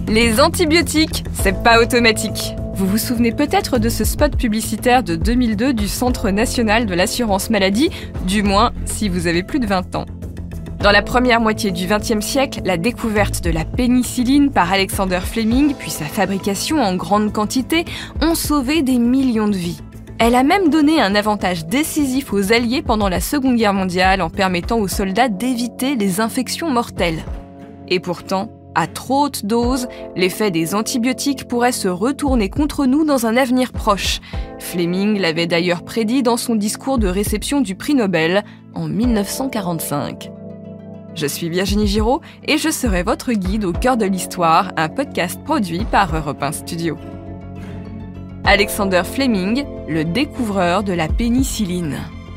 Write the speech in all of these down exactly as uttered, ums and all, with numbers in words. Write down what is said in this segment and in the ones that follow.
Les antibiotiques, c'est pas automatique. Vous vous souvenez peut-être de ce spot publicitaire de deux mille deux du Centre national de l'assurance maladie, du moins si vous avez plus de vingt ans. Dans la première moitié du vingtième siècle, la découverte de la pénicilline par Alexander Fleming, puis sa fabrication en grande quantité, ont sauvé des millions de vies. Elle a même donné un avantage décisif aux Alliés pendant la Seconde Guerre mondiale en permettant aux soldats d'éviter les infections mortelles. Et pourtant, à trop haute dose, l'effet des antibiotiques pourrait se retourner contre nous dans un avenir proche. Fleming l'avait d'ailleurs prédit dans son discours de réception du prix Nobel en mille neuf cent quarante-cinq. Je suis Virginie Giraud et je serai votre guide au cœur de l'histoire, un podcast produit par Europe un Studio. Alexander Fleming, le découvreur de la pénicilline.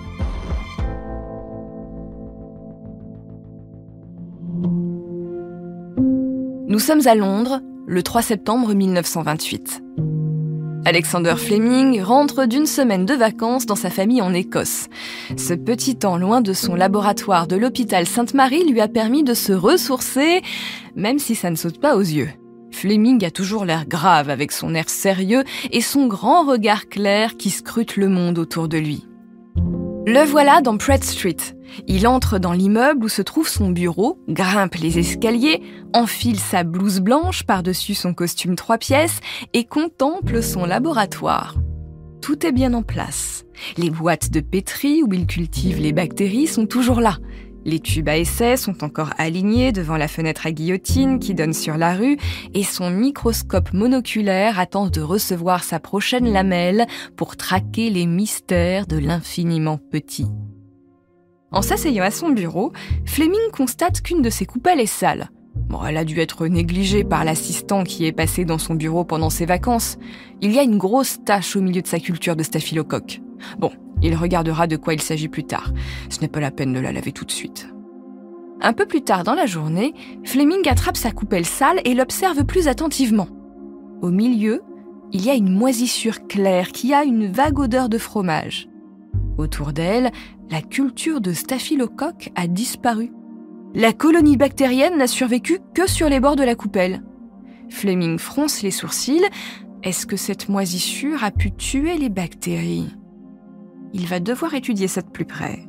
Nous sommes à Londres, le trois septembre mille neuf cent vingt-huit. Alexander Fleming rentre d'une semaine de vacances dans sa famille en Écosse. Ce petit temps loin de son laboratoire de l'hôpital Sainte-Marie lui a permis de se ressourcer, même si ça ne saute pas aux yeux. Fleming a toujours l'air grave avec son air sérieux et son grand regard clair qui scrute le monde autour de lui. Le voilà dans Pratt Street. Il entre dans l'immeuble où se trouve son bureau, grimpe les escaliers, enfile sa blouse blanche par-dessus son costume trois pièces et contemple son laboratoire. Tout est bien en place. Les boîtes de pétri où il cultive les bactéries sont toujours là. Les tubes à essai sont encore alignés devant la fenêtre à guillotine qui donne sur la rue et son microscope monoculaire attend de recevoir sa prochaine lamelle pour traquer les mystères de l'infiniment petit. En s'asseyant à son bureau, Fleming constate qu'une de ses coupelles est sale. Bon, elle a dû être négligée par l'assistant qui est passé dans son bureau pendant ses vacances. Il y a une grosse tache au milieu de sa culture de staphylocoque. Bon, il regardera de quoi il s'agit plus tard. Ce n'est pas la peine de la laver tout de suite. Un peu plus tard dans la journée, Fleming attrape sa coupelle sale et l'observe plus attentivement. Au milieu, il y a une moisissure claire qui a une vague odeur de fromage. Autour d'elle, la culture de staphylocoque a disparu. La colonie bactérienne n'a survécu que sur les bords de la coupelle. Fleming fronce les sourcils. Est-ce que cette moisissure a pu tuer les bactéries ? Il va devoir étudier ça de plus près.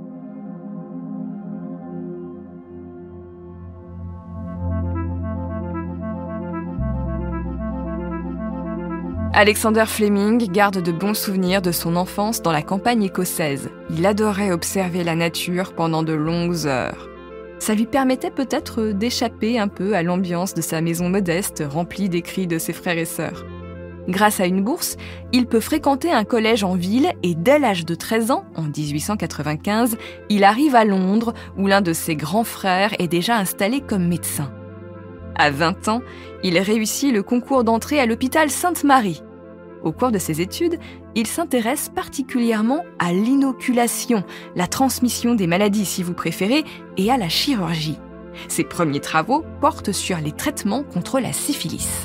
Alexander Fleming garde de bons souvenirs de son enfance dans la campagne écossaise. Il adorait observer la nature pendant de longues heures. Ça lui permettait peut-être d'échapper un peu à l'ambiance de sa maison modeste remplie des cris de ses frères et sœurs. Grâce à une bourse, il peut fréquenter un collège en ville et dès l'âge de treize ans, en dix-huit cent quatre-vingt-quinze, il arrive à Londres où l'un de ses grands frères est déjà installé comme médecin. À vingt ans, il réussit le concours d'entrée à l'hôpital Sainte-Marie. Au cours de ses études, il s'intéresse particulièrement à l'inoculation, la transmission des maladies si vous préférez, et à la chirurgie. Ses premiers travaux portent sur les traitements contre la syphilis.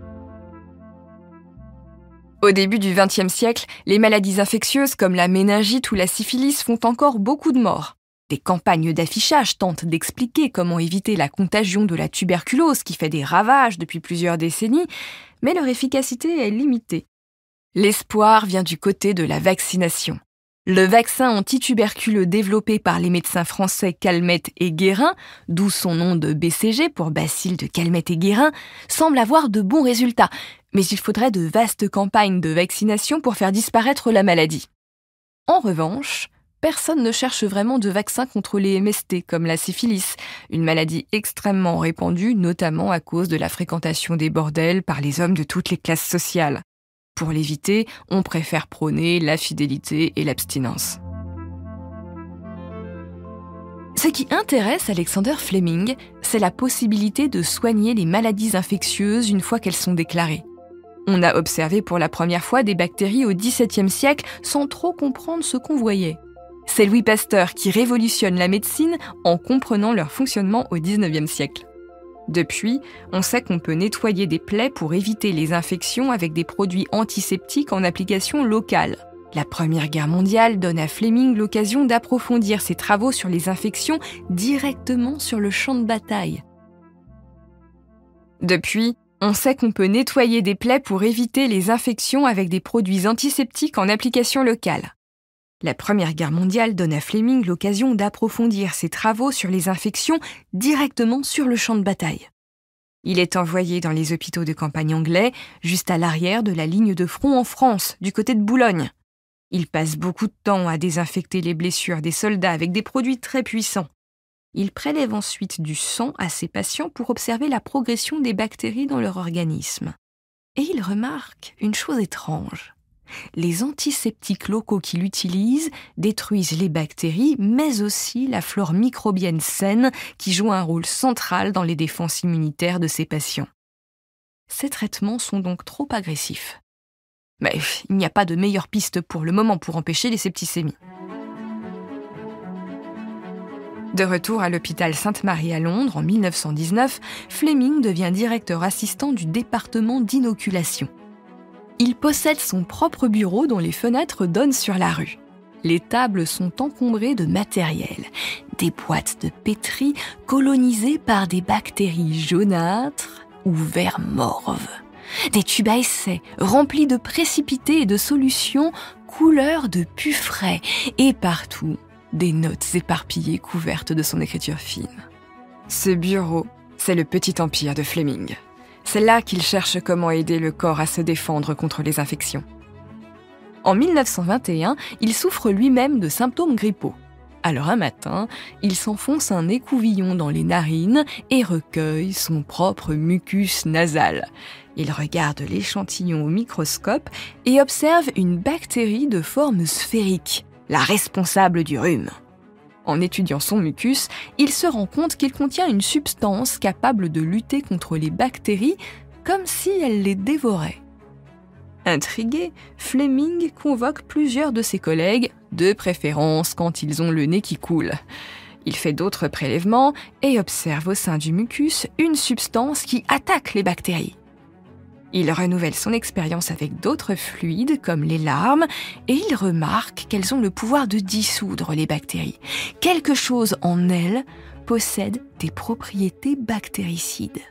Au début du vingtième siècle, les maladies infectieuses comme la méningite ou la syphilis font encore beaucoup de morts. Des campagnes d'affichage tentent d'expliquer comment éviter la contagion de la tuberculose qui fait des ravages depuis plusieurs décennies, mais leur efficacité est limitée. L'espoir vient du côté de la vaccination. Le vaccin antituberculeux développé par les médecins français Calmette et Guérin, d'où son nom de B C G pour Bacille de Calmette et Guérin, semble avoir de bons résultats, mais il faudrait de vastes campagnes de vaccination pour faire disparaître la maladie. En revanche, personne ne cherche vraiment de vaccin contre les M S T comme la syphilis, une maladie extrêmement répandue, notamment à cause de la fréquentation des bordels par les hommes de toutes les classes sociales. Pour l'éviter, on préfère prôner la fidélité et l'abstinence. Ce qui intéresse Alexander Fleming, c'est la possibilité de soigner les maladies infectieuses une fois qu'elles sont déclarées. On a observé pour la première fois des bactéries au dix-septième siècle sans trop comprendre ce qu'on voyait. C'est Louis Pasteur qui révolutionne la médecine en comprenant leur fonctionnement au dix-neuvième siècle. Depuis, on sait qu'on peut nettoyer des plaies pour éviter les infections avec des produits antiseptiques en application locale. La Première Guerre mondiale donne à Fleming l'occasion d'approfondir ses travaux sur les infections directement sur le champ de bataille. Depuis, on sait qu'on peut nettoyer des plaies pour éviter les infections avec des produits antiseptiques en application locale. La Première Guerre mondiale donne à Fleming l'occasion d'approfondir ses travaux sur les infections directement sur le champ de bataille. Il est envoyé dans les hôpitaux de campagne anglais, juste à l'arrière de la ligne de front en France, du côté de Boulogne. Il passe beaucoup de temps à désinfecter les blessures des soldats avec des produits très puissants. Il prélève ensuite du sang à ses patients pour observer la progression des bactéries dans leur organisme. Et il remarque une chose étrange. Les antiseptiques locaux qu'il utilise détruisent les bactéries, mais aussi la flore microbienne saine qui joue un rôle central dans les défenses immunitaires de ses patients. Ces traitements sont donc trop agressifs. Mais il n'y a pas de meilleure piste pour le moment pour empêcher les septicémies. De retour à l'hôpital Sainte-Marie à Londres en mille neuf cent dix-neuf, Fleming devient directeur assistant du département d'inoculation. Il possède son propre bureau dont les fenêtres donnent sur la rue. Les tables sont encombrées de matériel, des boîtes de pétri colonisées par des bactéries jaunâtres ou vert morve, des tubes à essai remplis de précipités et de solutions couleur de pus frais et partout des notes éparpillées couvertes de son écriture fine. Ce bureau, c'est le petit empire de Fleming. C'est là qu'il cherche comment aider le corps à se défendre contre les infections. En mille neuf cent vingt et un, il souffre lui-même de symptômes grippaux. Alors un matin, il s'enfonce un écouvillon dans les narines et recueille son propre mucus nasal. Il regarde l'échantillon au microscope et observe une bactérie de forme sphérique, la responsable du rhume. En étudiant son mucus, il se rend compte qu'il contient une substance capable de lutter contre les bactéries comme si elle les dévorait. Intrigué, Fleming convoque plusieurs de ses collègues, de préférence quand ils ont le nez qui coule. Il fait d'autres prélèvements et observe au sein du mucus une substance qui attaque les bactéries. Il renouvelle son expérience avec d'autres fluides comme les larmes et il remarque qu'elles ont le pouvoir de dissoudre les bactéries. Quelque chose en elles possède des propriétés bactéricides.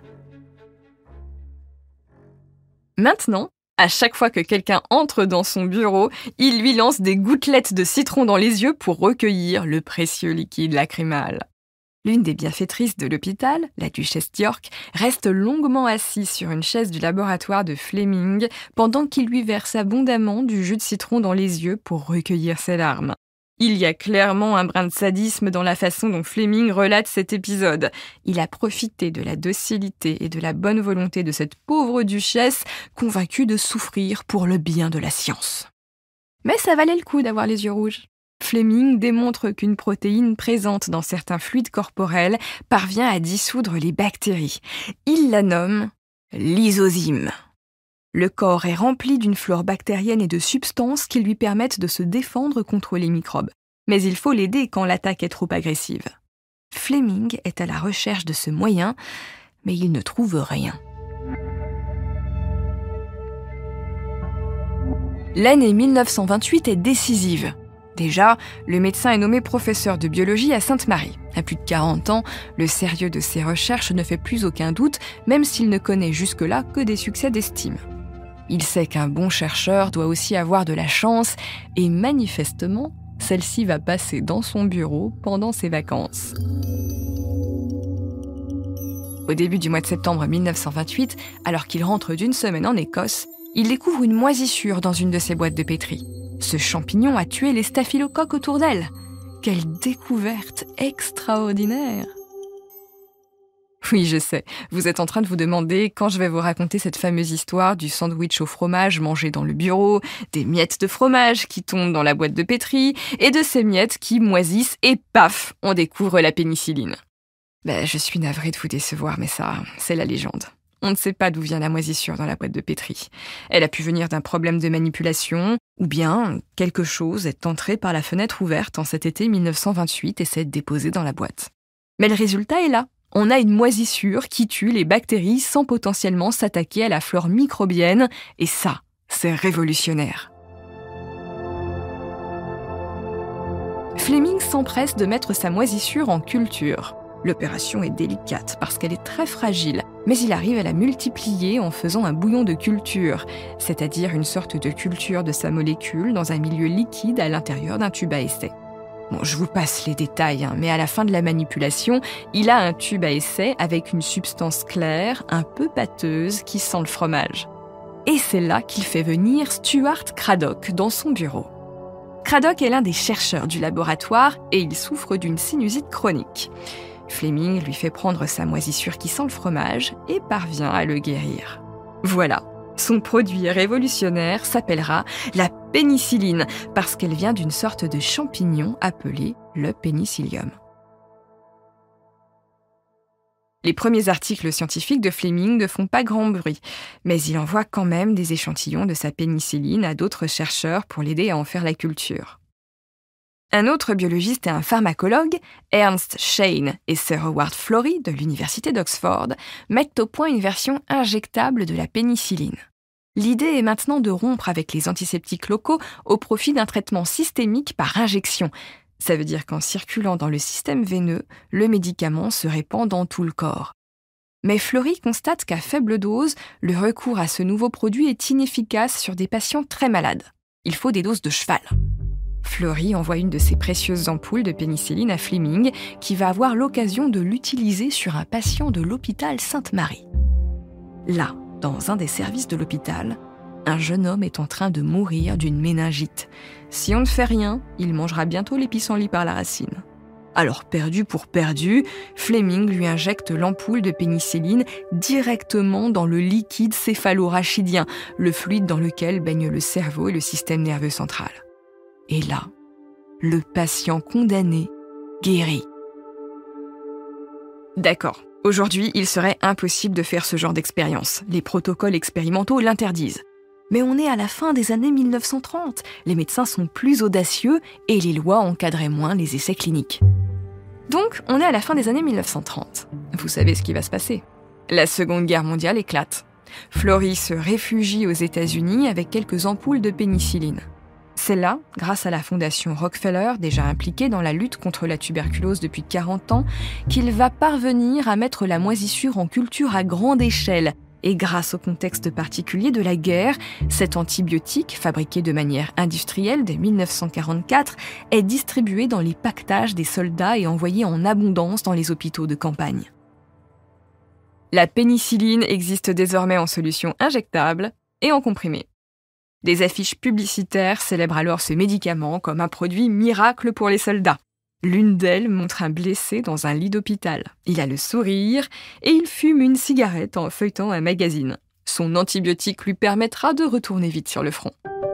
Maintenant, à chaque fois que quelqu'un entre dans son bureau, il lui lance des gouttelettes de citron dans les yeux pour recueillir le précieux liquide lacrymal. L'une des bienfaitrices de l'hôpital, la duchesse d'York, reste longuement assise sur une chaise du laboratoire de Fleming pendant qu'il lui verse abondamment du jus de citron dans les yeux pour recueillir ses larmes. Il y a clairement un brin de sadisme dans la façon dont Fleming relate cet épisode. Il a profité de la docilité et de la bonne volonté de cette pauvre duchesse, convaincue de souffrir pour le bien de la science. Mais ça valait le coup d'avoir les yeux rouges. Fleming démontre qu'une protéine présente dans certains fluides corporels parvient à dissoudre les bactéries. Il la nomme lysozyme. Le corps est rempli d'une flore bactérienne et de substances qui lui permettent de se défendre contre les microbes. Mais il faut l'aider quand l'attaque est trop agressive. Fleming est à la recherche de ce moyen, mais il ne trouve rien. L'année mille neuf cent vingt-huit est décisive. Déjà, le médecin est nommé professeur de biologie à Sainte-Marie. À plus de quarante ans, le sérieux de ses recherches ne fait plus aucun doute, même s'il ne connaît jusque-là que des succès d'estime. Il sait qu'un bon chercheur doit aussi avoir de la chance, et manifestement, celle-ci va passer dans son bureau pendant ses vacances. Au début du mois de septembre mille neuf cent vingt-huit, alors qu'il rentre d'une semaine en Écosse, il découvre une moisissure dans une de ses boîtes de pétri. Ce champignon a tué les staphylocoques autour d'elle. Quelle découverte extraordinaire! Oui, je sais, vous êtes en train de vous demander quand je vais vous raconter cette fameuse histoire du sandwich au fromage mangé dans le bureau, des miettes de fromage qui tombent dans la boîte de pétri, et de ces miettes qui moisissent et paf, on découvre la pénicilline. Ben, je suis navrée de vous décevoir, mais ça, c'est la légende. On ne sait pas d'où vient la moisissure dans la boîte de pétri. Elle a pu venir d'un problème de manipulation, ou bien quelque chose est entré par la fenêtre ouverte en cet été mille neuf cent vingt-huit et s'est déposé dans la boîte. Mais le résultat est là. On a une moisissure qui tue les bactéries sans potentiellement s'attaquer à la flore microbienne, et ça, c'est révolutionnaire. Fleming s'empresse de mettre sa moisissure en culture. L'opération est délicate parce qu'elle est très fragile, mais il arrive à la multiplier en faisant un bouillon de culture, c'est-à-dire une sorte de culture de sa molécule dans un milieu liquide à l'intérieur d'un tube à essai. Bon, je vous passe les détails, hein, mais à la fin de la manipulation, il a un tube à essai avec une substance claire, un peu pâteuse, qui sent le fromage. Et c'est là qu'il fait venir Stuart Cradock dans son bureau. Cradock est l'un des chercheurs du laboratoire et il souffre d'une sinusite chronique. Fleming lui fait prendre sa moisissure qui sent le fromage et parvient à le guérir. Voilà, son produit révolutionnaire s'appellera la pénicilline parce qu'elle vient d'une sorte de champignon appelé le pénicillium. Les premiers articles scientifiques de Fleming ne font pas grand bruit, mais il envoie quand même des échantillons de sa pénicilline à d'autres chercheurs pour l'aider à en faire la culture. Un autre biologiste et un pharmacologue, Ernst Chain et Sir Howard Florey de l'université d'Oxford, mettent au point une version injectable de la pénicilline. L'idée est maintenant de rompre avec les antiseptiques locaux au profit d'un traitement systémique par injection. Ça veut dire qu'en circulant dans le système veineux, le médicament se répand dans tout le corps. Mais Florey constate qu'à faible dose, le recours à ce nouveau produit est inefficace sur des patients très malades. Il faut des doses de cheval. Florey envoie une de ses précieuses ampoules de pénicilline à Fleming, qui va avoir l'occasion de l'utiliser sur un patient de l'hôpital Sainte-Marie. Là, dans un des services de l'hôpital, un jeune homme est en train de mourir d'une méningite. Si on ne fait rien, il mangera bientôt les pissenlits par la racine. Alors, perdu pour perdu, Fleming lui injecte l'ampoule de pénicilline directement dans le liquide céphalo-rachidien, le fluide dans lequel baigne le cerveau et le système nerveux central. Et là, le patient condamné guérit. D'accord, aujourd'hui, il serait impossible de faire ce genre d'expérience. Les protocoles expérimentaux l'interdisent. Mais on est à la fin des années mille neuf cent trente. Les médecins sont plus audacieux et les lois encadraient moins les essais cliniques. Donc, on est à la fin des années mille neuf cent trente. Vous savez ce qui va se passer. La Seconde Guerre mondiale éclate. Florey se réfugie aux États-Unis avec quelques ampoules de pénicilline. C'est là, grâce à la fondation Rockefeller, déjà impliquée dans la lutte contre la tuberculose depuis quarante ans, qu'il va parvenir à mettre la moisissure en culture à grande échelle. Et grâce au contexte particulier de la guerre, cet antibiotique, fabriqué de manière industrielle dès mille neuf cent quarante-quatre, est distribué dans les pactages des soldats et envoyé en abondance dans les hôpitaux de campagne. La pénicilline existe désormais en solution injectable et en comprimé. Des affiches publicitaires célèbrent alors ce médicament comme un produit miracle pour les soldats. L'une d'elles montre un blessé dans un lit d'hôpital. Il a le sourire et il fume une cigarette en feuilletant un magazine. Son antibiotique lui permettra de retourner vite sur le front.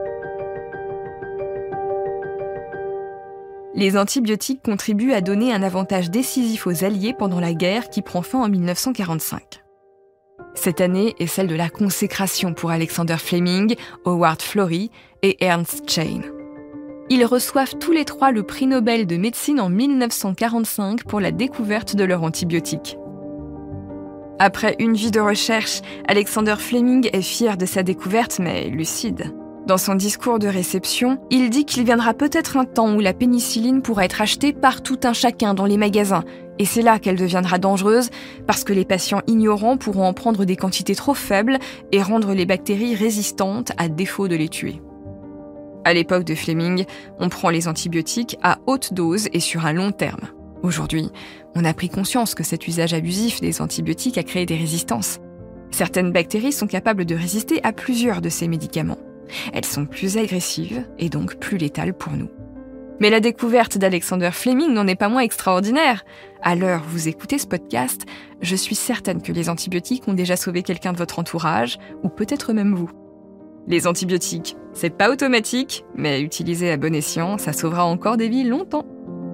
Les antibiotiques contribuent à donner un avantage décisif aux Alliés pendant la guerre qui prend fin en mille neuf cent quarante-cinq. Cette année est celle de la consécration pour Alexander Fleming, Howard Florey et Ernst Chain. Ils reçoivent tous les trois le prix Nobel de médecine en mille neuf cent quarante-cinq pour la découverte de leur antibiotique. Après une vie de recherche, Alexander Fleming est fier de sa découverte, mais lucide. Dans son discours de réception, il dit qu'il viendra peut-être un temps où la pénicilline pourra être achetée par tout un chacun dans les magasins, et c'est là qu'elle deviendra dangereuse, parce que les patients ignorants pourront en prendre des quantités trop faibles et rendre les bactéries résistantes à défaut de les tuer. À l'époque de Fleming, on prend les antibiotiques à haute dose et sur un long terme. Aujourd'hui, on a pris conscience que cet usage abusif des antibiotiques a créé des résistances. Certaines bactéries sont capables de résister à plusieurs de ces médicaments. Elles sont plus agressives et donc plus létales pour nous. Mais la découverte d'Alexander Fleming n'en est pas moins extraordinaire. À l'heure où vous écoutez ce podcast, je suis certaine que les antibiotiques ont déjà sauvé quelqu'un de votre entourage, ou peut-être même vous. Les antibiotiques, c'est pas automatique, mais utilisés à bon escient, ça sauvera encore des vies longtemps.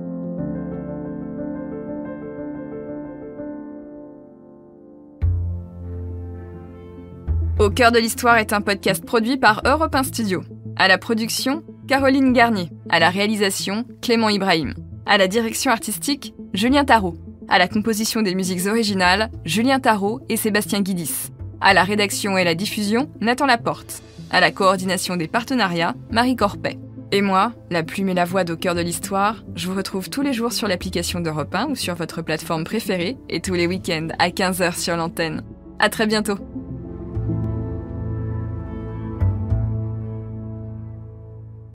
Au cœur de l'histoire est un podcast produit par Europe un Studio. À la production, Caroline Garnier. À la réalisation, Clément Ibrahim. À la direction artistique, Julien Tarot. À la composition des musiques originales, Julien Tarot et Sébastien Guidis. À la rédaction et la diffusion, Nathan Laporte. À la coordination des partenariats, Marie Corpet. Et moi, la plume et la voix d'Au cœur de l'histoire, je vous retrouve tous les jours sur l'application d'Europe un ou sur votre plateforme préférée et tous les week-ends à quinze heures sur l'antenne. À très bientôt.